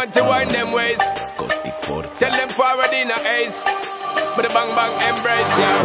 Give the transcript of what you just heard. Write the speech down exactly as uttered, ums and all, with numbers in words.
want to wind them ways. Tell them forward in a ace. But the bang bang embrace, yeah.